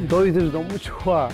너희들 너무 좋아.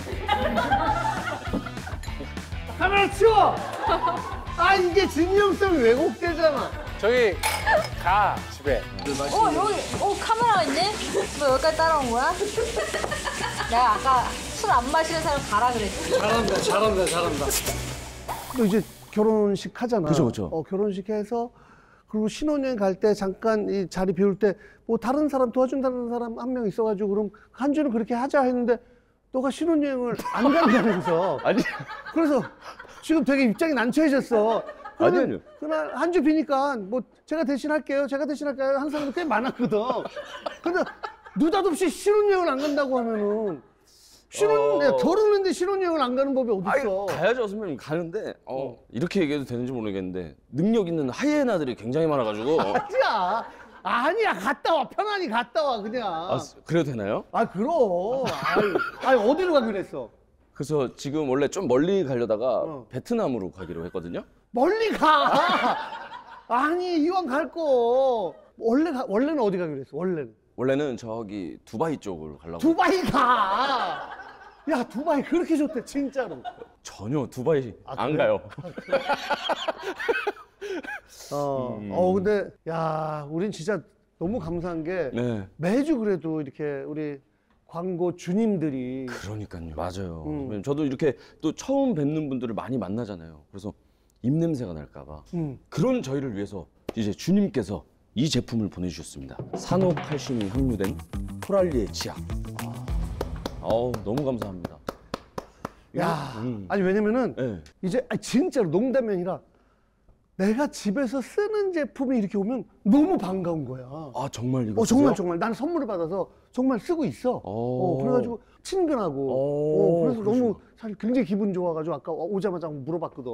카메라 치워! 아, 이게 진정성이 왜곡되잖아. 저기 가 집에. 여기 카메라가 있네? 너 여기까지 따라온 거야? 내가 아까 술 안 마시는 사람 가라 그랬지. 잘한다. 또 이제 결혼식 하잖아. 그죠. 결혼식 해서 그리고 신혼여행 갈 때 잠깐 이 자리 비울 때 뭐 다른 사람 도와준다는 사람 한 명 있어가지고 그럼 한 주는 그렇게 하자 했는데 너가 신혼여행을 안 간다면서. 아니. 그래서 지금 되게 입장이 난처해졌어. 아니요. 그날 한 주 비니까 뭐 제가 대신할게요 하는 사람도 꽤 많았거든. 근데 느닷없이 신혼여행을 안 간다고 하면은 결혼했는데 신혼여행을 안 가는 법이 어딨어. 가야죠, 선배님. 가는데 이렇게 얘기해도 되는지 모르겠는데 능력 있는 하이에나들이 굉장히 많아가지고. 아니야 갔다 와, 편안히 갔다 와 그냥. 아, 그래도 되나요? 아 그럼. 아니 어디로 가기로 했어? 그래서 지금 원래 좀 멀리 가려다가 베트남으로 가기로 했거든요. 멀리 가. 아니 이왕 갈 거 원래는 어디 가기로 했어? 원래는 저기 두바이 쪽으로 가려고. 두바이 가. 야 두바이 그렇게 좋대 진짜로. 전혀 두바이 안 그래? 가요. 근데 야 우린 진짜 너무 감사한 게 네. 매주 그래도 이렇게 우리 광고 주님들이. 그러니까요. 맞아요. 선배님, 저도 이렇게 또 처음 뵙는 분들을 많이 만나잖아요. 그래서 입냄새가 날까봐 그런 저희를 위해서 이제 주님께서 이 제품을 보내주셨습니다. 산호칼슘이 함유된 코랄리의 치약. 너무 감사합니다. 야, 아니 왜냐면은 네. 이제 진짜로 농담이 아니라 내가 집에서 쓰는 제품이 이렇게 오면 너무 반가운 거야. 아 정말 이거 정말 나는 선물을 받아서 정말 쓰고 있어. 그래가지고 친근하고 그래서 너무 사실 굉장히 기분 좋아가지고 아까 오자마자 물어봤거든.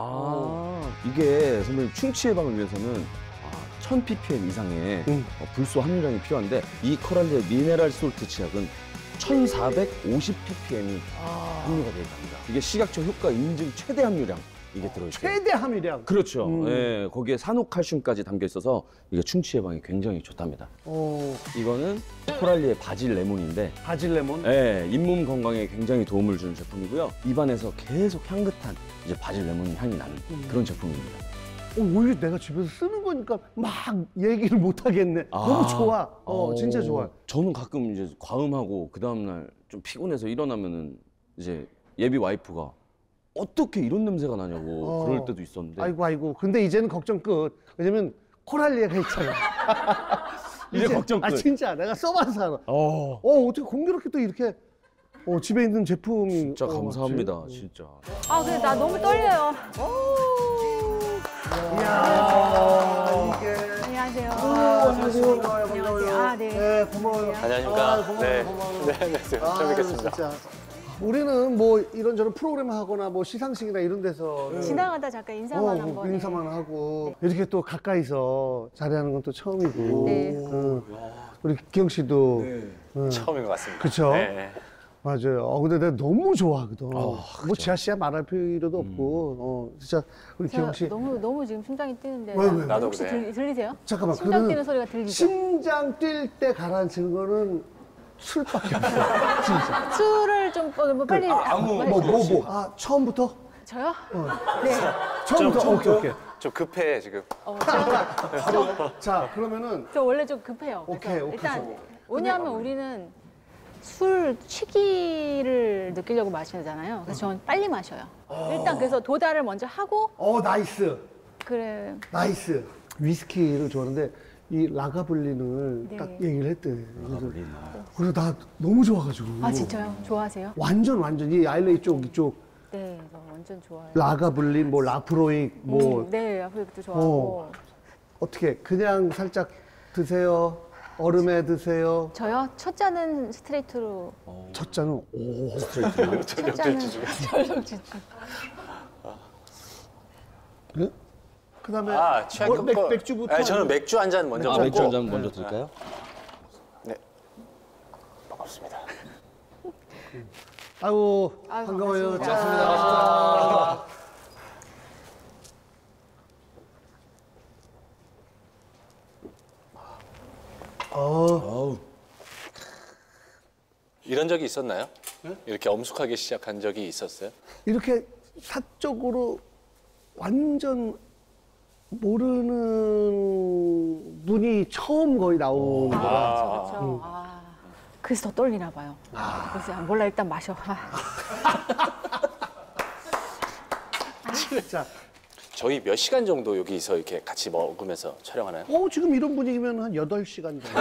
이게 선배님 충치 예방을 위해서는 1000ppm 이상의 불소 함유량이 필요한데 이 코랄리의 미네랄 솔트 치약은 1450ppm이 함유가 되어 있답니다. 이게 식약처 효과 인증 최대 함유량 이게 들어있어요. 최대 함유량. 그렇죠. 예, 거기에 산호칼슘까지 담겨 있어서 이게 충치 예방에 굉장히 좋답니다. 이거는 코랄리의 바질 레몬인데 바질 레몬? 예, 잇몸 건강에 굉장히 도움을 주는 제품이고요. 입안에서 계속 향긋한 이제 바질 레몬 향이 나는 그런 제품입니다. 오히려 내가 집에서 쓰는 거니까 막 얘기를 못 하겠네. 너무 좋아. 진짜 좋아. 저는 가끔 이제 과음하고 그 다음날 좀 피곤해서 일어나면은 이제 예비 와이프가 어떻게 이런 냄새가 나냐고 그럴 때도 있었는데. 아이고. 근데 이제는 걱정 끝. 왜냐면 코랄리아가 있잖아. 이제 걱정 끝. 진짜 내가 써봐서 알아. 어떻게 공교롭게 또 이렇게 집에 있는 제품이. 진짜 감사합니다. 진짜. 근데 나 너무 떨려요. 이야, 이게. 안녕하세요. 안녕하세요. 안녕하세요. 네, 고마워요. 안녕하십니까. 고마워요. 네, 처음 뵙겠습니다. 진짜. 우리는 뭐 이런저런 프로그램 하거나 뭐 시상식이나 이런 데서 지나가다 잠깐 인사만 한번. 인사만 하고 이렇게 또 가까이서 자리하는 건 또 처음이고. 네. 우리 기영 씨도 처음인 것 같습니다. 그쵸? 네. 맞아요. 근데 내가 너무 좋아하거든. 뭐 지아 씨야 말할 필요도 없고. 진짜 우리 기영 씨. 너무 지금 심장이 뛰는데. 왜? 나도 혹시 그래. 들리세요? 잠깐만. 심장 뛰는 소리가 들리죠? 심장 뛸 때 가라앉히는 거는 술밖에 없어. 진짜. 술을 좀 빨리. 처음부터? 저요? 네. 처음부터? 오케이. 좀 급해 지금. 자, 그러면은. 저 원래 좀 급해요. 오케이. 일단 왜냐하면 우리는 술 취기를 느끼려고 마시잖아요. 그래서 저는 빨리 마셔요. 일단 그래서 도달을 먼저 하고. 나이스. 그래. 나이스. 위스키를 좋아하는데 이 라가블린을 딱 얘기를 했대. 그래서 나 너무 좋아가지고. 아 진짜요? 좋아하세요? 완전 이 ILA 이쪽. 네, 저 완전 좋아해요. 라가블린, 뭐 라프로익, 뭐. 네, 아프리카도 좋아하고. 어떻게 그냥 살짝 드세요? 얼음에 드세요? 저요? 첫 잔은 스트레이트로. 첫 잔은 전력 질주. 전력 질주. 네? 그다음에 취향 효과. 맥주부터. 저는 맥주 한 잔 먼저 먹고. 맥주 한 잔 먼저 드릴까요? 네. 반갑습니다. 아이고 반가워요. 반갑습니다. 자. 이런 이런 적이 있었나요? 이렇게 엄숙하게 시작한 적이 있었어요? 이렇게 사적으로 완전 모르는 분이 처음 거의 나온 거라. 그렇죠. 그래서 더 떨리나 봐요. 그래서 몰라 일단 마셔. 진짜. 저희 몇 시간 정도 여기서 이렇게 같이 먹으면서 촬영하나요? 지금 이런 분위기면 한 8시간 정도.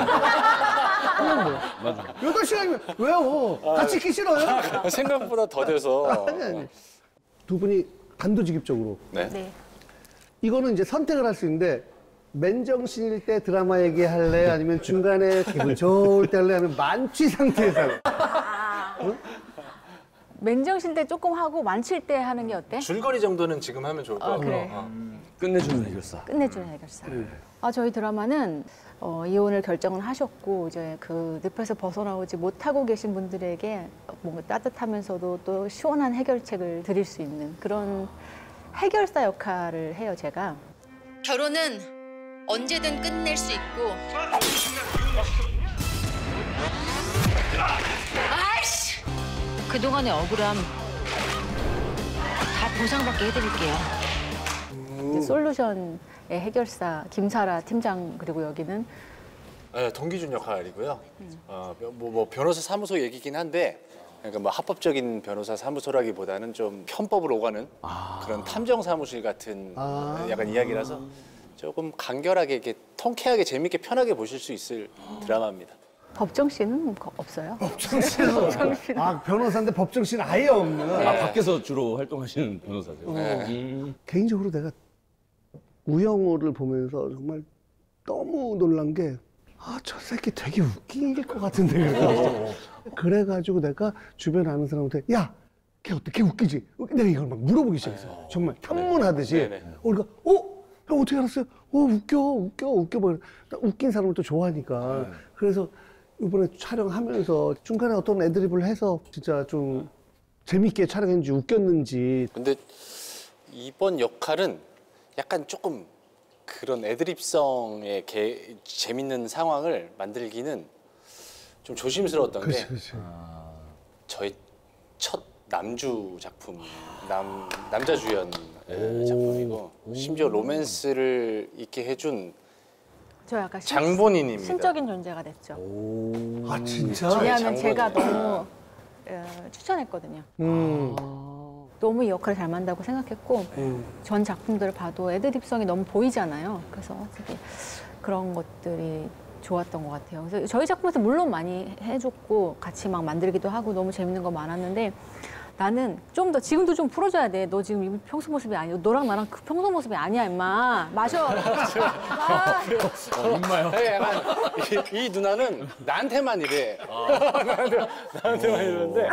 맞아. 8시간이면 왜요? 같이 있기 싫어요? 생각보다 더 돼서. 아니. 두 분이 단도직입적으로 네. 네. 이거는 이제 선택을 할 수 있는데 맨정신일 때 드라마 얘기할래 아니면 중간에 기분 좋을 때 할래 하면 만취 상태에서 맨정신 때 조금 하고 만칠 때 하는 게 어때? 줄거리 정도는 지금 하면 좋을 것 같아요. 그래. 끝내주는 해결사. 끝내주는 해결사. 저희 드라마는 이혼을 결정을 하셨고 이제 그 늪에서 벗어나오지 못하고 계신 분들에게 뭔가 따뜻하면서도 또 시원한 해결책을 드릴 수 있는 그런 해결사 역할을 해요, 제가. 결혼은 언제든 끝낼 수 있고 아이씨! 그동안의 억울함 다 보상받게 해드릴게요. 이제 솔루션의 해결사 김사라 팀장 그리고 여기는 네, 동기준 역할이고요. 뭐 변호사 사무소 얘기긴 한데 그러니까 뭐 합법적인 변호사 사무소라기보다는 좀 편법을 오가는 그런 탐정 사무실 같은 약간 이야기라서 조금 간결하게 이렇게 통쾌하게 재밌게 편하게 보실 수 있을 드라마입니다. 법정 씨는 없어요. 변호사인데 법정씨는 아예 없는. 밖에서 주로 활동하시는 변호사세요. 개인적으로 내가 우영우를 보면서 정말 너무 놀란 게 저 새끼 되게 웃길 것 같은데. 그래가지고 내가 주변에 아는 사람한테 야, 걔 어때? 걔 웃기지? 내가 이걸 막 물어보기 시작했어. 정말 탐문하듯이. 네네. 그러니까 형 어떻게 알았어요? 웃겨. 뭐 웃긴 사람을 또 좋아하니까. 그래서 이번에 촬영하면서 중간에 어떤 애드립을 해서 진짜 좀 재밌게 촬영했는지 웃겼는지. 근데 이번 역할은 약간 조금 그런 애드립성의 재밌는 상황을 만들기는 좀 조심스러웠던 게 저희 첫 남주 작품, 남자 주연 작품이고 심지어 로맨스를 있게 해준 저 약간 장본인입니다. 신적인 존재가 됐죠. 진짜? 왜냐하면 장본인. 제가 너무 추천했거든요. 너무 이 역할을 잘 만든다고 생각했고 전 작품들을 봐도 애드립성이 너무 보이잖아요. 그래서 되게 그런 것들이 좋았던 것 같아요. 그래서 저희 작품에서 물론 많이 해줬고 같이 막 만들기도 하고 너무 재밌는 거 많았는데 나는 좀 더 지금도 좀 풀어줘야 돼. 너 지금 이 평소 모습이 아니야. 너랑 나랑 그 평소 모습이 아니야, 임마. 마셔. 임마요. 약간 이 누나는 나한테만 이래. 나한테만 이러는데.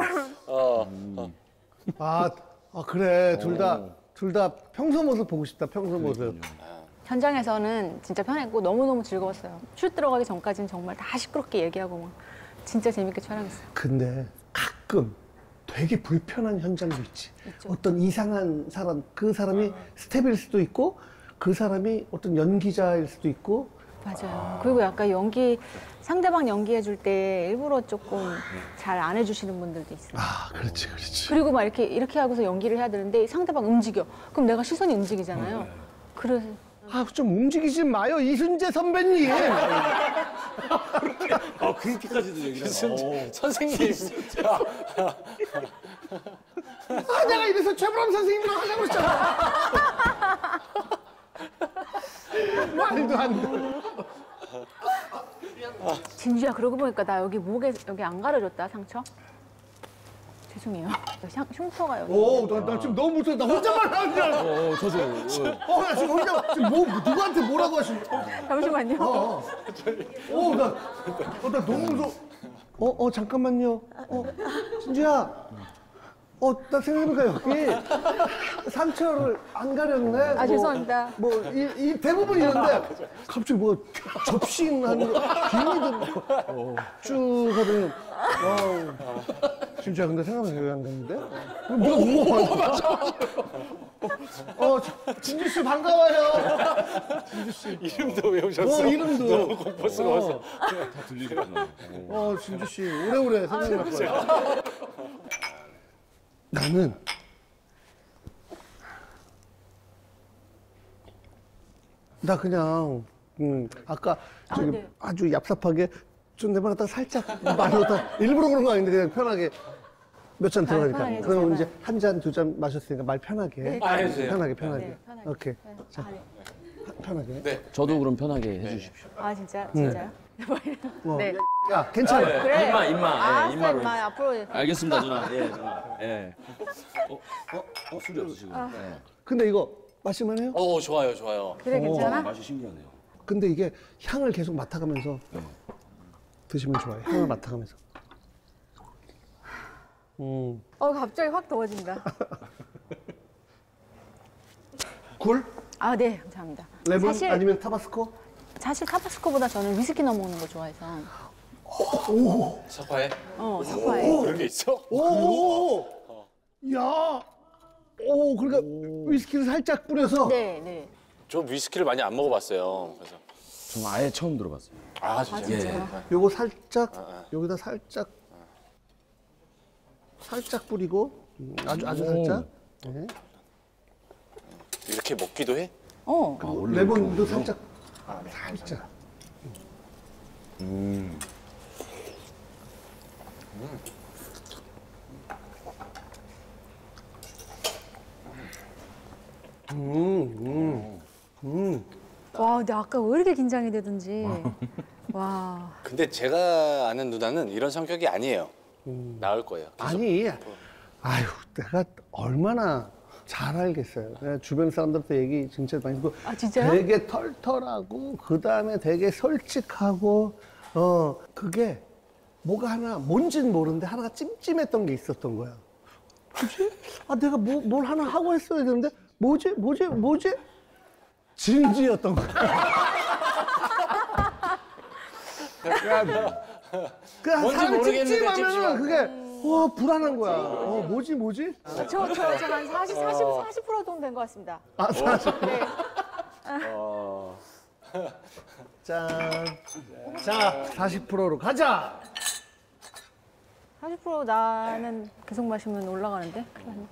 그래. 둘 다 평소 모습 보고 싶다. 평소 모습. 현장에서는 진짜 편했고 너무너무 즐거웠어요. 슛 들어가기 전까지는 정말 다 시끄럽게 얘기하고 막 진짜 재밌게 촬영했어요. 근데 가끔 되게 불편한 현장도 있지. 어떤 이상한 사람, 그 사람이 스텝일 수도 있고 그 사람이 어떤 연기자일 수도 있고. 맞아요. 그리고 약간 상대방 연기해줄 때 일부러 조금 잘 안 해주시는 분들도 있어요. 그렇지. 그리고 막 이렇게 하고서 연기를 해야 되는데 상대방 움직여. 그럼 내가 시선이 움직이잖아요. 그래서 좀 움직이지 마요, 이순재 선배님. 그렇게까지도 얘기를 선생님. 내가 이래서 최불암 선생님이랑 하려고 했잖아. 말도 안 돼. 진주야, 그러고 보니까 나 여기 목에 여기 안 가려줬다, 상처. 죄송해요. 흉터가 여기. 나 지금 너무 무서워. 나 혼자만 하는 줄 알았어. 저도. 나 지금 지금 누구한테 뭐라고 하시는 잠시만요. 나 너무 무서워. 잠깐만요. 진주야. 나 생각해보니까 여기 상처를 안 가렸네. 죄송합니다. 이 대부분 이런데 갑자기 접시하는 비닐도 쭉 하더니 진주야, 근데 생각보다 여기 안 갔는데? 네가 누구 맞아. 진주 씨 반가워요. 이름도 외우셨어. 이름도. 너무 공포스러워서. 다 들리겠구나. 진주 씨 오래오래 생각날 거야. 나는 나 그냥 아까 저기 네. 아주 얍삽하게 좀 내버렸다 살짝 많이 넣었다 일부러 그런 거 아닌데 그냥 편하게 몇 잔 들어가니까 편하게 그럼 해주세요. 이제 한 잔 두 잔 마셨으니까 말 편하게 네. 해주세요. 편하게 네, 편하게. 오케이 네. 자 네. 편하게 네. 저도 그럼 편하게 해주십시오. 아 진짜 진짜요? 네. 야 괜찮아 그래. 입마, 알았어, 입마로. 임마 앞으로. 알겠습니다, 누나. 예, 누나. 예. 술이 없으시고. 예. 근데 이거 마실만해요? 좋아요, 좋아요. 그래 괜찮아? 맛이 신기하네요. 근데 이게 향을 계속 맡아가면서 드시면 좋아요 향을 맡아가면서 갑자기 확 더워진다. 굴? 아 네 감사합니다. 레몬? 사실 아니면 타바스코? 사실 타바스코보다 저는 위스키 넣어 먹는 거 좋아해서. 석화에? 석화에. 그런 게 있어? 오! 야! 오, 그러니까 위스키를 살짝 뿌려서 네 네. 저 위스키를 많이 안 먹어봤어요. 그래서 저는 아예 처음 들어봤어요. 아 진짜요? 진짜요? 요거 살짝 여기다 살짝 뿌리고 아주 살짝 네. 이렇게 먹기도 해? 레몬도 살짝 살짝 와 근데 아까 왜 이렇게 긴장이 되든지. 와. 근데 제가 아는 누나는 이런 성격이 아니에요. 나을 거예요. 계속. 아니 아유 내가 얼마나 잘 알겠어요 내가 주변 사람들한테 얘기 진짜 많이 듣고 아, 진짜요? 되게 털털하고 그 다음에 되게 솔직하고 그게 뭐가 하나 뭔지는 모르는데 하나가 찜찜했던 게 있었던 거야 뭐지? 아 내가 뭘 하나 하고 했어야 되는데 뭐지? 진지였던 거야 그냥 뭔지 사람이 모르겠는데 찜찜하면은 찜찜한 그게 와 불안한 거야 뭐지? 저한 40% 정도 된 것 같습니다. 아 사실 네. 자 40%로 가자 40% 나는 계속 마시면 올라가는데.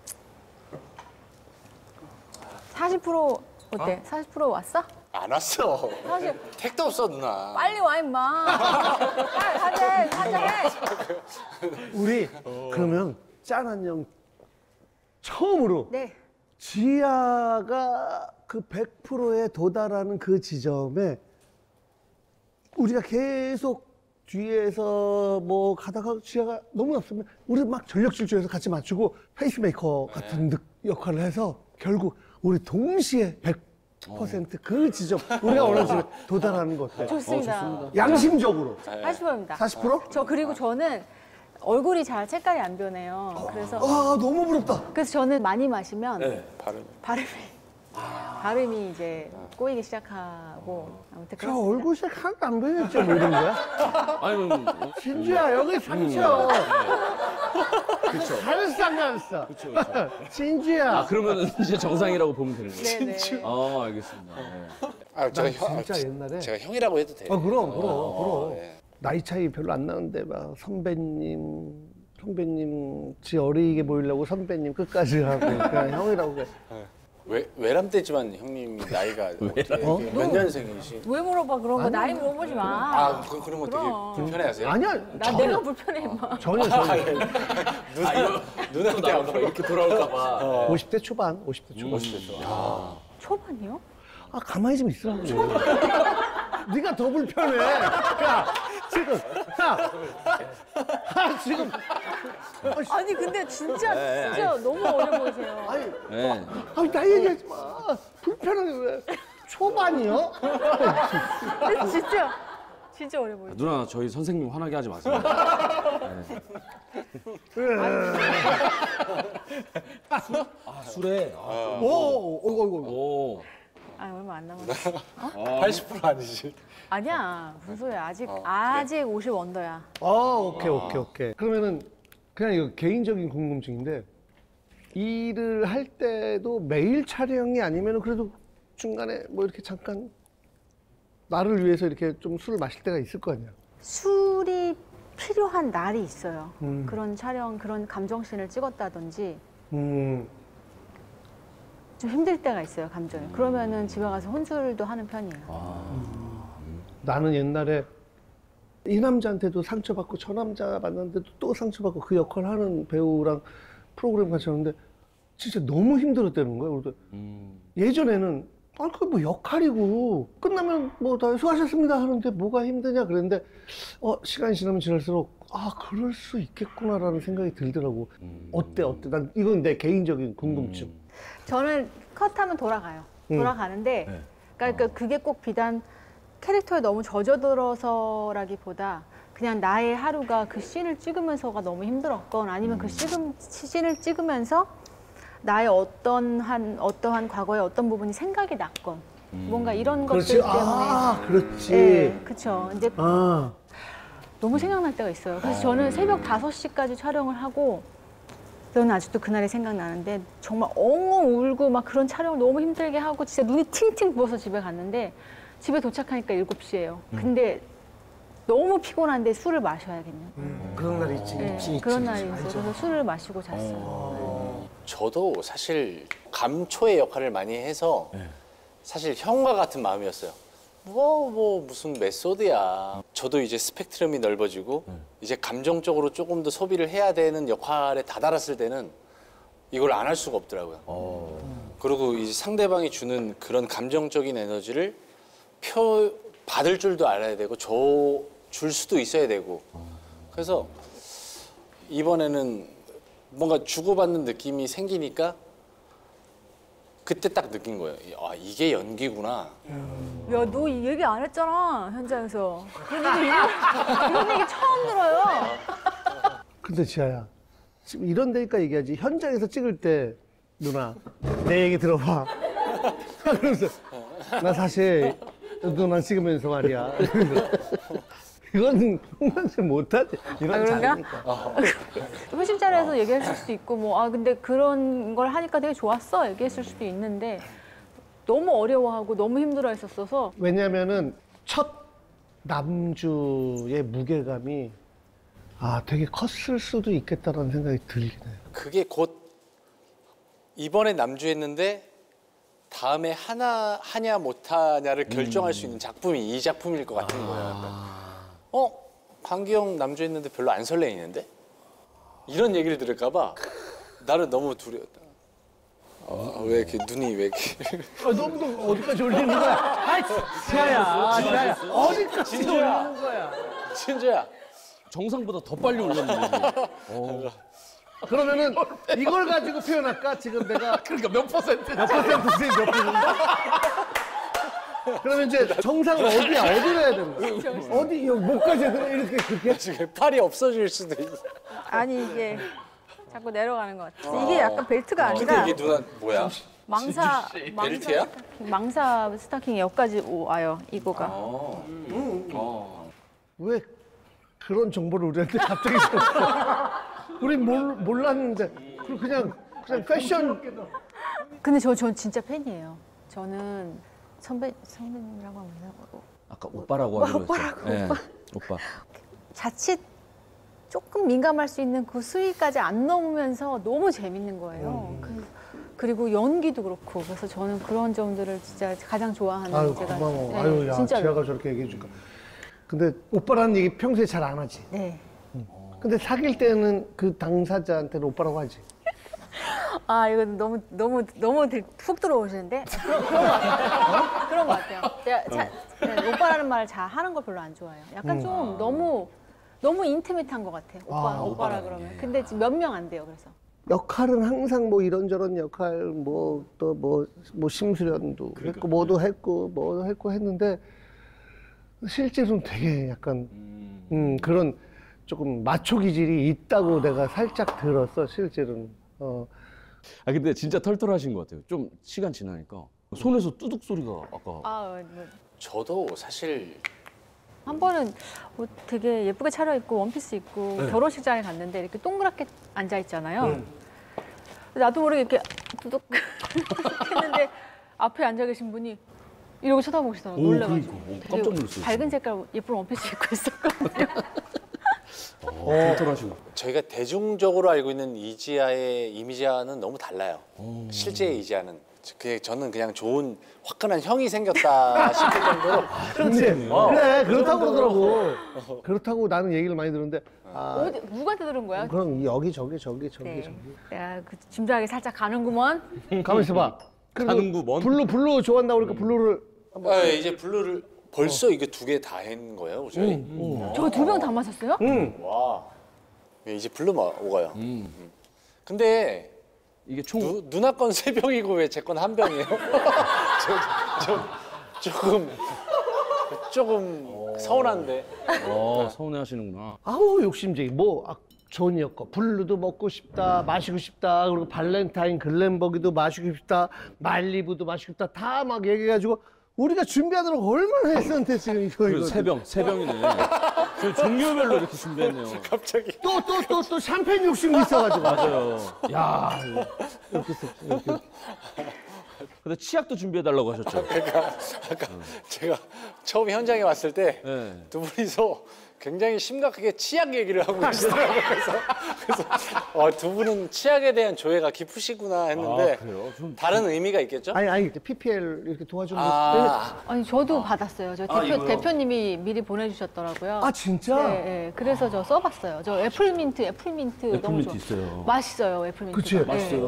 40% 어때? 40% 왔어? 안 왔어. 사실 택도 없어 누나. 빨리 와 임마. 빨리 한잔 해. 우리 그러면 짠한형 처음으로 네. 지아가 그 100%에 도달하는 그 지점에 우리가 계속 뒤에서 뭐 가다가 지아가 너무 앞서면 우리 막 전력 질주해서 같이 맞추고 페이스메이커 같은 역할을 해서 결국 우리 동시에 100% 그 지점 우리가 원하는 지점에 도달하는 것 같아요. 좋습니다. 양심적으로 40%입니다. 40%? 저 그리고 저는 얼굴이 잘 색깔이 안 변해요. 그래서 너무 부럽다. 저는 많이 마시면 발음. 발음이 이제 꼬이기 시작하고 아무튼 저 그렇습니다. 얼굴 색 하나도 안 변했죠, 뭐 이런 거야? 아니, 진주야, 여기 상처. 그렇죠. 잘했어. 그렇죠. 진주야. 그러면 이제 정상이라고 보면 되는 거예요. 네네. 알겠습니다. 네. 진짜 옛날에. 제가 형이라고 해도 돼요. 그럼. 예. 나이 차이 별로 안 나는데 막 선배님 지 어리게 보이려고 선배님 끝까지 하고 그냥 형이라고 해. 외람되지만 형님 나이가 어떻게 몇 년생이시? 왜 물어봐 그런 거 나이 물어보지 마. 그런 거 되게 그럼. 불편해하세요? 아니야. 나 내가 불편해 임마. 전혀. 누나한테 안 그래요? 이렇게 돌아올까봐. 50대 초반. 초반이요? 가만히 좀 있으라고. 네가 더 불편해. 지금 아니 근데 진짜 너무 어려 보이세요. 네. 나 얘기하지 마. 불편하게 왜? 초반이요? 근데 진짜 어려 보이죠. 누나, 저희 선생님 화나게 하지 마세요. 술에. 오. 얼마 안 남았어. 80% 아니지? 아니야 무슨 소리야. 아직 50 언더야. 오케이. 그러면은 그냥 이거 개인적인 궁금증인데 일을 할 때도 매일 촬영이 아니면 그래도 중간에 뭐 이렇게 잠깐 나를 위해서 이렇게 좀 술을 마실 때가 있을 거 아니야. 술이 필요한 날이 있어요. 그런 촬영, 그런 감정씬을 찍었다든지 좀 힘들 때가 있어요, 감정이. 그러면은 집에 가서 혼술도 하는 편이에요. 나는 옛날에 이 남자한테도 상처받고 저 남자 만났는데도 또 상처받고 그 역할을 하는 배우랑 프로그램 같이 하는데 진짜 너무 힘들었다는 거예요. 그래서 예전에는 아, 그게 뭐 역할이고 끝나면 뭐 다 수고하셨습니다 하는데 뭐가 힘드냐 그랬는데 시간이 지나면 지날수록 아 그럴 수 있겠구나라는 생각이 들더라고. 어때? 난 이건 내 개인적인 궁금증. 저는 컷하면 돌아가요. 돌아가는데 그러니까 그게 꼭 비단 캐릭터에 너무 젖어들어서라기보다 그냥 나의 하루가 그 씬을 찍으면서가 너무 힘들었건 아니면 그 씬을 찍으면서 나의 어떠한 과거의 어떤 부분이 생각이 났건 뭔가 이런 그렇지. 것들 때문에 그렇지. 네, 그렇죠. 이제 너무 생각날 때가 있어요. 그래서 저는 새벽 5시까지 촬영을 하고 저는 아직도 그날이 생각나는데 정말 엉엉 울고 막 그런 촬영을 너무 힘들게 하고 진짜 눈이 팅팅 부어서 집에 갔는데 집에 도착하니까 7시예요. 근데 너무 피곤한데 술을 마셔야겠냐. 그런 날이 있지. 네, 그런 날이 있어요. 그래서 술을 마시고 잤어요. 저도 사실 감초의 역할을 많이 해서 사실 형과 같은 마음이었어요. 뭐 무슨 메소드야. 저도 이제 스펙트럼이 넓어지고 이제 감정적으로 조금 더 소비를 해야 되는 역할에 다다랐을 때는 이걸 안 할 수가 없더라고요. 그리고 이제 상대방이 주는 그런 감정적인 에너지를 받을 줄도 알아야 되고 줄 수도 있어야 되고. 그래서 이번에는 뭔가 주고받는 느낌이 생기니까 그때 딱 느낀 거예요. 아, 이게 연기구나. 야, 너 이 얘기 안 했잖아, 현장에서. 이런 얘기 처음 들어요. 근데 지아야, 지금 이런 데니까 얘기하지. 현장에서 찍을 때 누나 내 얘기 들어봐. 그러면서 나 사실 누나 찍으면서 말이야. 이건 평상시에 못하지. 이런 그런가? 자리니까. 회식 자리에서 얘기했을 수도 있고 근데 그런 걸 하니까 되게 좋았어 얘기했을 수도 있는데 너무 어려워하고 너무 힘들어했었어서. 왜냐면은 첫 남주의 무게감이 되게 컸을 수도 있겠다라는 생각이 들긴 해요. 그게 곧 이번에 남주했는데 다음에 하냐 못하냐를 결정할 수 있는 작품이 이 작품일 것 같은 거예요. 약간. 강기영 남주했는데 별로 안 설레이는데? 이런 얘기를 들을까 봐 나는 너무 두려웠다. 왜 이렇게 눈이 왜 이렇게... 너무 어디까지 올리는 거야? 지아야. 어디까지 올리는 거야? 진주야. 정상보다 더 빨리 올렸는데. 그러면은 이걸 가지고 표현할까? 지금 내가 그러니까 몇 퍼센트? 몇 퍼센트? 그러면 이제 정상은 어디야? 어디로 해야 되는 거야? 어디 목까지 이렇게 그렇게? 지금 팔이 없어질 수도 있어. 아니 이게 자꾸 내려가는 것 같아. 이게 약간 벨트가 아니라 근데 이게 누나 뭐야? 벨트야? 망사 스타킹이 여기까지 와요. 이거가. 왜 그런 정보를 우리한테 갑자기 줬어? 우린 몰랐는데 그냥 패션. 근데 전 진짜 팬이에요. 저는 선배님이라고 하면 아까 오빠라고 하기로 했죠. 오빠라고, 네, 오빠. 오빠. 자칫 조금 민감할 수 있는 그 수위까지 안 넘으면서 너무 재밌는 거예요. 그리고 연기도 그렇고 그래서 저는 그런 점들을 진짜 가장 좋아하는 아유 제가. 고마워. 네, 아유 야 진짜로. 지아가 저렇게 얘기해 주니까. 근데 오빠라는 얘기 평소에 잘 안 하지. 네. 근데 사귈 때는 그 당사자한테는 오빠라고 하지. 이거 너무 훅 들어오시는데 그런 것 같아요. 그런 것 같아요. 제가 오빠라는 말을 잘 하는 걸 별로 안 좋아해요. 약간 좀 너무 인티메이트한 것 같아요. 오빠라 그러면. 근데 지금 몇 명 안 돼요. 그래서. 역할은 항상 뭐 이런저런 역할 뭐 심수련도 했고 뭐도 했고 했는데 실제로는 되게 약간 그런 조금 마초 기질이 있다고 내가 살짝 들었어 실제로는. 근데 진짜 털털하신 것 같아요. 좀 시간 지나니까 손에서 뚜둑 소리가 아까. 저도 사실 한 번은 되게 예쁘게 차려입고 원피스 입고 결혼식장에 갔는데 이렇게 동그랗게 앉아 있잖아요. 나도 모르게 이렇게 두둑 했는데 앞에 앉아 계신 분이 이러고 쳐다보시더라고요. 놀래가지고. 그러니까. 깜짝 놀랐어요. 밝은 색깔 예쁜 원피스 입고 있었거든요. 털털하시고. 저희가 대중적으로 알고 있는 이지아의 이미지와는 너무 달라요. 실제의 이지아는 저는 그냥 좋은 화끈한 형이 생겼다 싶을 정도로. 그렇지. 그래 그렇다고 그러더라고. 그렇다고 나는 얘기를 많이 들었는데 어디 누구한테 들은 거야? 그럼 여기 저기. 네. 내가 그 짐작이 살짝 가는구먼. 가만 있어봐. 가는구 먼. 블루 좋아한다고 그러니까 블루를 이제 블루를 벌써 이게 2개 다 했는 거예요, 저희. 저 2병 다 마셨어요? 와, 이제 블루 먹어요. 근데 이게 총 누나 건 3병이고 왜 제 건 1병이에요? 조금 서운한데. 서운해하시는구나. 아우 욕심쟁이 존이었 거 블루도 먹고 싶다 마시고 싶다 그리고 발렌타인 글렌버기도 마시고 싶다 말리부도 마시고 싶다 다 막 얘기해가지고 우리가 준비하느라고 얼마나 했었는데 지금 이거 세 병이네. 저희 종류별로 이렇게 준비했네요. 갑자기. 또 샴페인 욕심이 있어가지고 맞아요. 야, 이렇게 근데 치약도 준비해달라고 하셨죠? 아까 제가 처음 현장에 왔을 때 두 네. 분이서 굉장히 심각하게 치약 얘기를 하고 계시더라고요. 그래서 두 분은 치약에 대한 조예가 깊으시구나 했는데 그래요? 좀 다른 의미가 있겠죠? 아니 PPL 이렇게 도와주는 거 아니 저도 받았어요. 저 대표님이 미리 보내주셨더라고요. 아 진짜? 네. 그래서 저 써봤어요. 저 애플민트 너무 좋아. 있어요. 맛있어요 애플민트. 그치? 맛있어요.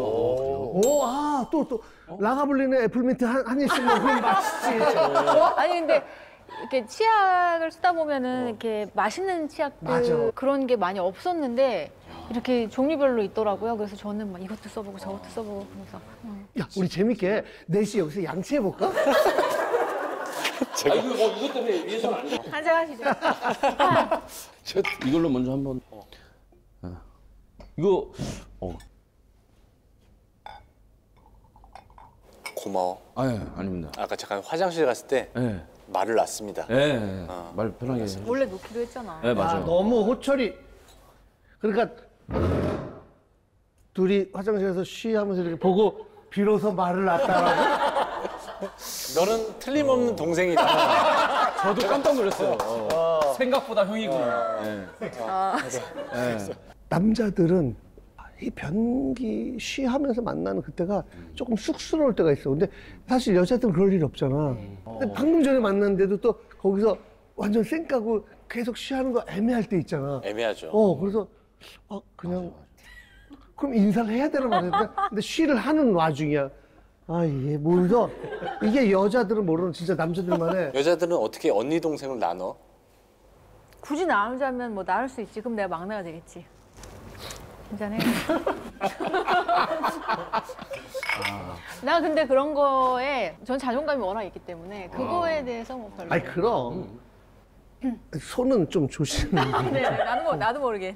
또 라가블리는 애플민트 한 입씩 먹으면 맛있지. 아니 근데 이렇게 치약을 쓰다 보면은 이렇게 맛있는 치약들 맞아. 그런 게 많이 없었는데 이렇게 종류별로 있더라고요. 그래서 저는 막 이것도 써보고 저것도 써보고 그래서 야 우리 재밌게 넷이 여기서 양치해볼까? 이것 때문에 위해서는 안 돼. 한잔 하시죠. 이걸로 먼저 한번. 이거 고마워. 아닙니다. 아까 잠깐 화장실 갔을 때 네. 말을 놨습니다. 말 편하게. 원래 놓기로 했잖아. 네, 맞아요. 너무 호철이 그러니까 둘이 화장실에서 쉬하면서 이렇게 보고 비로소 말을 놨다라고. 너는 틀림없는 동생이다. 저도 깜짝 놀랐어요. 생각보다 형이구나. 남자들은 이 변기 쉬하면서 만나는 그때가 조금 쑥스러울 때가 있어. 근데 사실 여자들은 그럴 일 없잖아. 근데 방금 전에 만났는데도 또 거기서 완전 쌩까고 계속 쉬하는 거 애매할 때 있잖아. 애매하죠. 그래서 그냥 그럼 인사를 해야 되나 말이야. 근데 쉬를 하는 와중이야. 이게 모르서 이게 여자들은 모르는 진짜 남자들만의. 여자들은 어떻게 언니 동생을 나눠? 굳이 나누자면 뭐 나눌 수 있지. 그럼 내가 막내가 되겠지. 괜찮아. 나 근데 그런 거에 전 자존감이 워낙 있기 때문에 그거에 대해서 뭐 별로. 아니 그럼 손은 좀 조심. 네, 나도 모르게.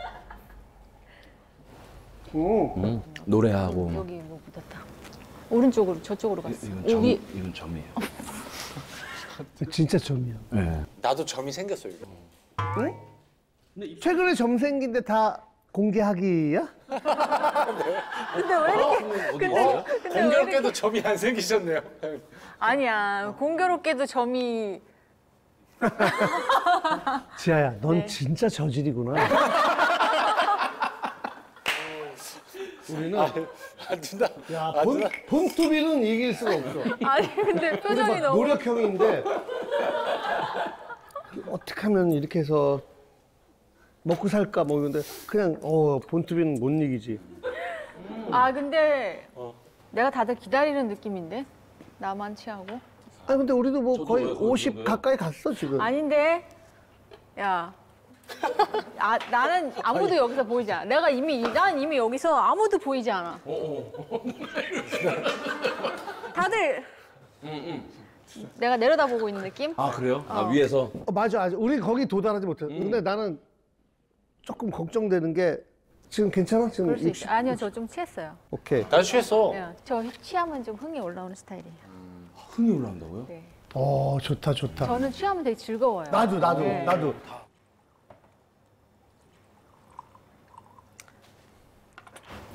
노래하고. 여기 뭐 묻었다. 오른쪽으로 저쪽으로 갔어. 여기 이건 점이에요. 진짜 점이야. 네. 나도 점이 생겼어 이거. 최근에 점 생긴데 다 공개하기야? 근데 왜 이렇게 근데 왜 공교롭게도 점이 안 생기셨네요. 아니야. 공교롭게도 점이 지아야, 넌 진짜 저질이구나. 우리는 누나. 야, 누나. 본투비는 이길 수가 없어. 아니 근데 우리 표정이 막 너무 노력형인데 어떻게 하면 이렇게 해서 먹고 살까 뭐 이런데 그냥 본투비는 못 이기지. 근데 내가 다들 기다리는 느낌인데 나만 취하고 근데 우리도 뭐 거의 50 가까이 갔어 지금. 아닌데 야 나는 아무도 여기서 보이지 않아. 난 이미 여기서 아무도 보이지 않아. 다들 내가 내려다보고 있는 느낌? 그래요? 위에서. 맞아. 우리 거기 도달하지 못해. 근데 나는 조금 걱정되는 게 지금 괜찮아? 지금 그럴 수 있어. 아니요, 저 좀 취했어요. 오케이. 나 취했어. 네, 저 취하면 좀 흥이 올라오는 스타일이에요. 흥이 올라온다고요? 네. 좋다. 저는 취하면 되게 즐거워요. 나도. 네.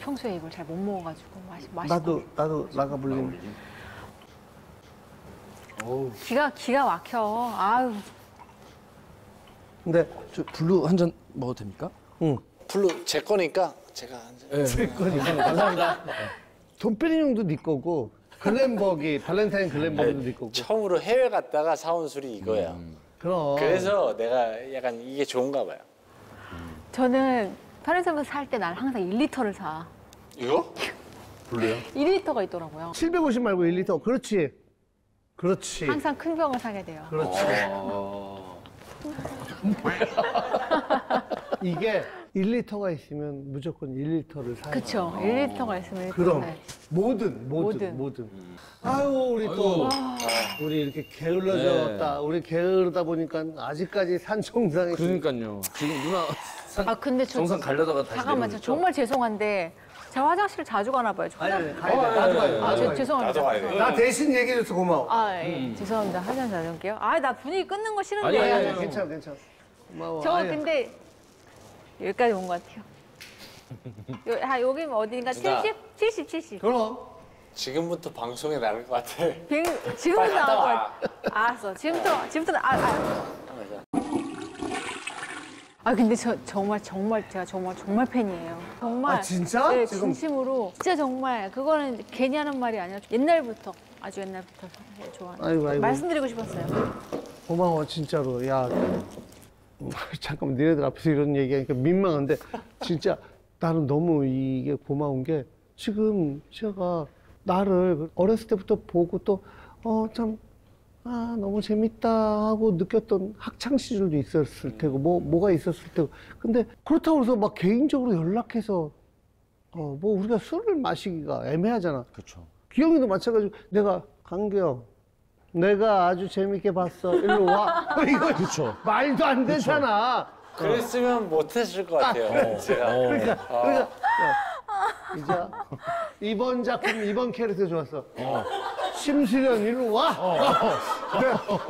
평소에 이걸 잘 못 먹어가지고 맛있고. 나도 라가 불린. 기가 막혀. 아유. 근데 저 블루 한 잔 먹어도 됩니까? 응. 블루 제 거니까 제가 한 잔. 제 거니까 감사합니다. 돈페리뇽도 네 거고 글렌버기 발렌타인 글렌버기도 네 거고. 처음으로 해외 갔다가 사온 술이 이거야. 그럼. 그래서 내가 약간 이게 좋은가 봐요. 저는 편의점에서 살 때 난 항상 1리터를 사. 이거? 블루요? 1리터가 있더라고요. 750 말고 1리터. 그렇지. 그렇지. 항상 큰 병을 사게 돼요. 그렇지. 이게 1리터가 있으면 무조건 1리터를 사야 돼. 그쵸. 1리터가 있으면 1리터 그럼 사야지. 뭐든. 아유 우리 또 우리 이렇게 게을러졌다. 우리 게으르다 보니까 아직까지 산 정상에 그러니까요. 지금 누나 근데 저 정상 가려다가 다시 잠깐만, 저 정말 죄송한데 제가 화장실 자주 가나 봐요. 저 아니 가야 돼. 나도 가야 돼. 나도 가야 돼. 죄송합니다. 나도 가야 돼. 나 대신 얘기해줘서 고마워. 죄송합니다. 화장실 다녀올게요. 나 분위기 끊는 거 싫은데. 아니. 괜찮아. 고마워. 저 아니, 근데 여기까지 온 것 같아요. 여기 어딘가 누나. 70. 그럼. 지금부터 방송에 나갈 것 같아. 지금부터 빨리 갔다 나올 와. 거 알았어. 지금부터 근데 저 정말 제가 정말 팬이에요. 정말. 아, 진짜? 네, 지금? 진심으로. 진짜 정말 그거는 괜히 하는 말이 아니라 옛날부터 아주 옛날부터 좋아하는. 아이고. 말씀드리고 싶었어요. 고마워 진짜로. 야 잠깐만 니네들 앞에서 이런 얘기하니까 민망한데 진짜 나는 너무 이게 고마운 게 지금 제가 나를 어렸을 때부터 보고 또 참 너무 재밌다 하고 느꼈던 학창 시절도 있었을 테고 뭐가 있었을 테고 근데 그렇다고 해서 막 개인적으로 연락해서 뭐 우리가 술을 마시기가 애매하잖아. 그렇죠. 기영이도 마찬가지로 내가 강기영 내가 아주 재밌게 봤어 일로 와 이거 그쵸. 말도 안 되잖아. 그랬으면 못했을 것 같아요. 제가. 그러니까 야, 이제 이번 작품 이번 캐릭터 좋았어. 심수련 일로 와. 그래.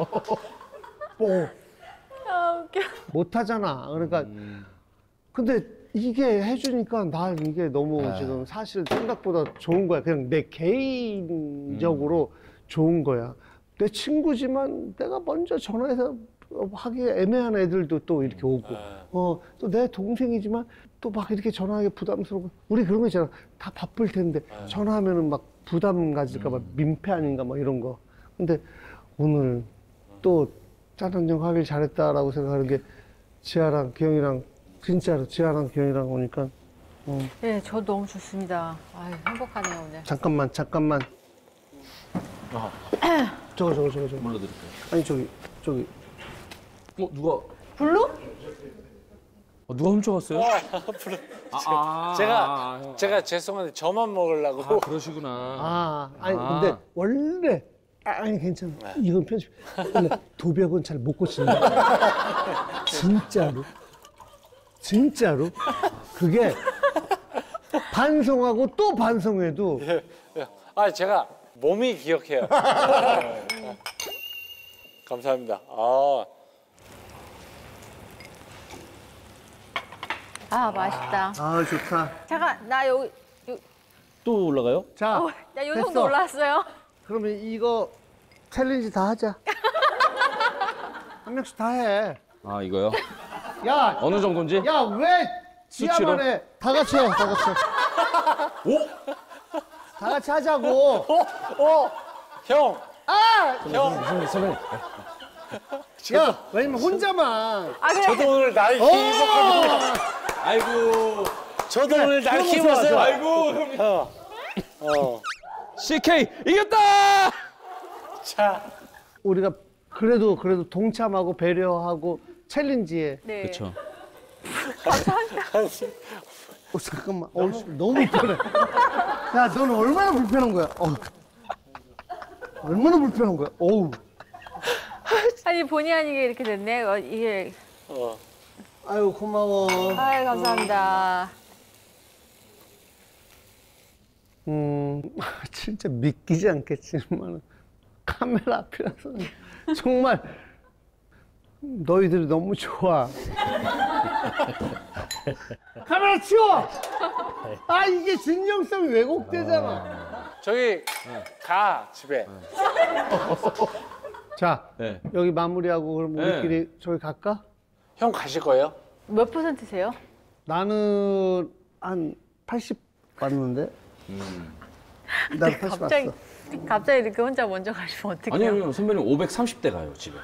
웃겨. 못하잖아. 그러니까 근데 이게 해주니까 난 이게 너무 지금 사실 생각보다 좋은 거야. 그냥 내 개인적으로 좋은 거야. 내 친구지만 내가 먼저 전화해서 하기 애매한 애들도 또 이렇게 오고 또 내 동생이지만 또 막 이렇게 전화하기 부담스러워. 우리 그런 거 있잖아. 다 바쁠 텐데 전화하면은 막 부담 가질까 봐 민폐 아닌가 막 이런 거. 근데 오늘 또 짠한정 하길 잘했다라고 생각하는 게 지아랑 기영이랑 진짜로 지아랑 기영이랑 오니까 네, 저 너무 좋습니다. 행복하네요 오늘. 잠깐만 저거 불러드릴게요. 아니 저기 누가 블루? 누가 훔쳐갔어요? 제가 죄송한데 저만 먹으려고. 그러시구나. 아니 근데 원래 아니 괜찮아. 이건 편집. 원래 도벽은 잘 못 고친다. 진짜로. 그게 반성하고 또 반성해도 제가 몸이 기억해요. 감사합니다. 맛있다. 좋다. 잠깐 나 여기 또 올라가요? 자, 나 요 정도 됐어. 올라왔어요. 그러면 이거 챌린지 다 하자. 한 명씩 다 해. 이거요? 야, 어느 정도인지? 야 왜 지하만 해? 다 같이 해. 다 같이 하자고. 형. 선배님. 야, 왜냐면 혼자만. 그래. 저도 오늘 날 힘입었거든요. 아이고. 저도 오늘 날 힘입었어요. 아이고, 형님. CK 이겼다! 자. 우리가 그래도 동참하고 배려하고 챌린지에. 네. 그렇죠. 잠깐만. 너무 불편해. 야, 너는 얼마나 불편한 거야? 얼마나 불편한 거야? 어우. 아니 본의 아니게 이렇게 됐네. 이게. 아유 고마워. 감사합니다. 진짜 믿기지 않겠지만 카메라 앞이라서 정말 너희들이 너무 좋아. 카메라 치워! 아 이게 진정성이 왜곡되잖아. 저기 가 집에. 자 네. 여기 마무리하고 그럼 우리끼리 저기 갈까? 형 가실 거예요? 몇 %세요? 나는 한 80 왔는데. 난 80 갑자기 왔어. 갑자기 이렇게 혼자 먼저 가시면 어떡해요? 아니요, 선배님 530대 가요, 집에.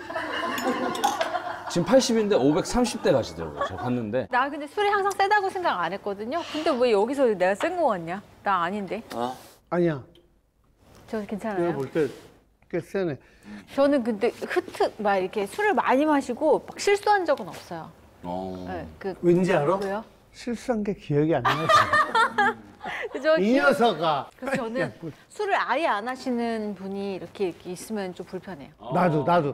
지금 80인데 530대 가시더라고요. 제가 봤는데. 나 근데 술이 항상 세다고 생각 안 했거든요. 근데 왜 여기서 내가 센 거 같냐? 나 아닌데. 아니야. 저 내가 괜찮아요? 볼 때 꽤 세네. 저는 근데 막 이렇게 술을 많이 마시고 막 실수한 적은 없어요. 네, 왠지 알아? 왜요? 실수한 게 기억이 안 나지. 그죠? 이 녀석아. 그래서 저는 술을 아예 안 하시는 분이 이렇게 있으면 좀 불편해요. 나도.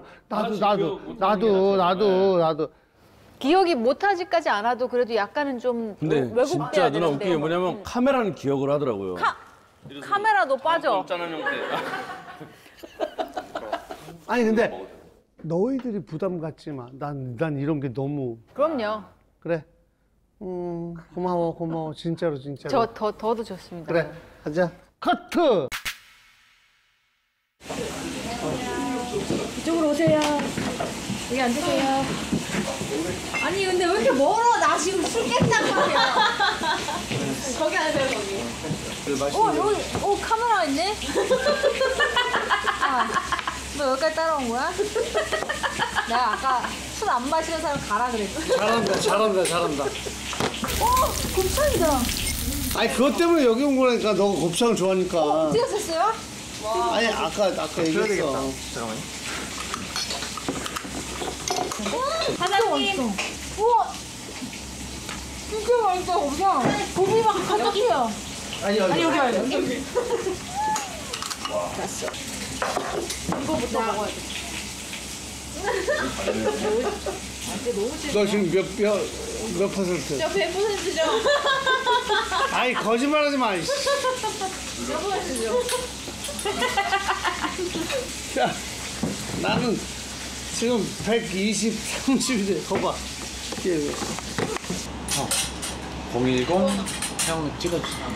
기억이 못하지까지 않아도 그래도 약간은 좀 근데 왜곡돼야 진짜 누나 웃긴 게 되는데. 뭐냐면 카메라는 기억을 하더라고요. 카메라도 빠져. 짠한 형태. 아니 근데 너희들이 부담 갖지 마. 난 이런 게 너무 그럼요. 그래. 고마워. 진짜로. 더도 좋습니다. 그래. 가자. 커트. 이쪽으로 오세요. 여기 앉으세요. 아니 근데 왜 이렇게 멀어? 나 지금 술 깼단 말이야. 거기 앉으세요 거기. 여기 카메라 있네. 너 여기까지 따라온 거야? 내가 아까 술 안 마시는 사람 가라 그랬지. 잘한다. 곱창이다. 아니 그것 때문에 여기 온 거라니까. 너가 곱창을 좋아하니까. 찍었었어요? 아니 아까 얘기했어. 사장님. 우와. 진짜 맛있다 곱창. 고기랑 가득해요. 아니 여기. 이거부터 먹어야 돼. 너 지금 몇 퍼센트? 저 100%죠. 아이 거짓말하지 마. 이씨. 몇 %죠? 야, 나는 지금 120, 30이래. 거봐. 010 형 찍어주세요.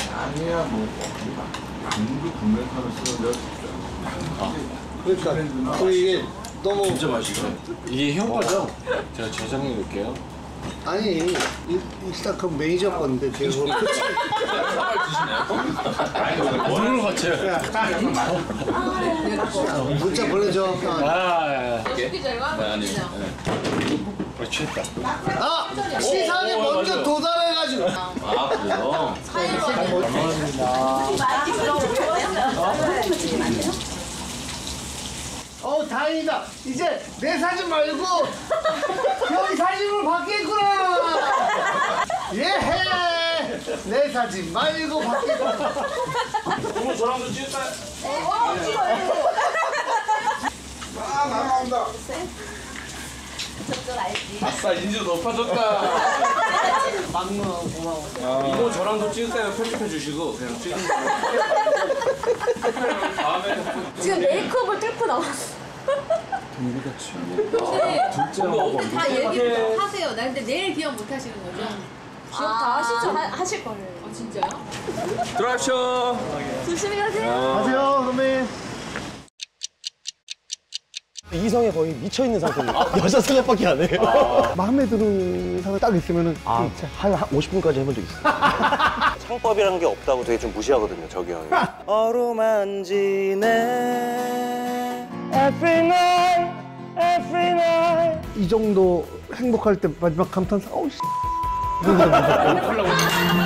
그러니까 이게 너무 진짜 맛있어. 이게 형 거죠? 제가 저장해 놓을게요. 아니 일단 그 매니저 건데 제가 그걸 끝이 오늘 맞춰요. 문자 보내줘. 취했다. 아 시상이 먼저 도달해가지고. 아, 그래요? 다행이다. 이제 내 사진 말고 여기 사진으로 바뀌겠구나. 예헤. 내 사진 말고 바뀌겠구나. 오늘 저랑도 찍을까요? 나온다. 아싸, 인지도 높아졌다. 막노 고마워. 이모 저랑도 찍을까요? 편집해 주시고 그냥 찍는 거. 다음에 지금 메이크업을 뚫고 나왔어. 다 얘기 하세요. 나 근데 내일 기억 못 하시는 거죠? 기억 다 하시죠? 하실 거예요. 진짜요? 들어가십시오. 조심히 가세요. 안녕하세요 선배님. 이성에 거의 미쳐있는 상태입니다. 여자 생각밖에 안 해요. 마음에 드는 사람 딱 있으면은 진짜 한 50분까지 해본 적 있어요. 창법이라는 게 없다고 되게 좀 무시하거든요, 저기 형이. 어루만지네 Every night 이 정도 행복할 때 마지막 감탄사 어우 씨.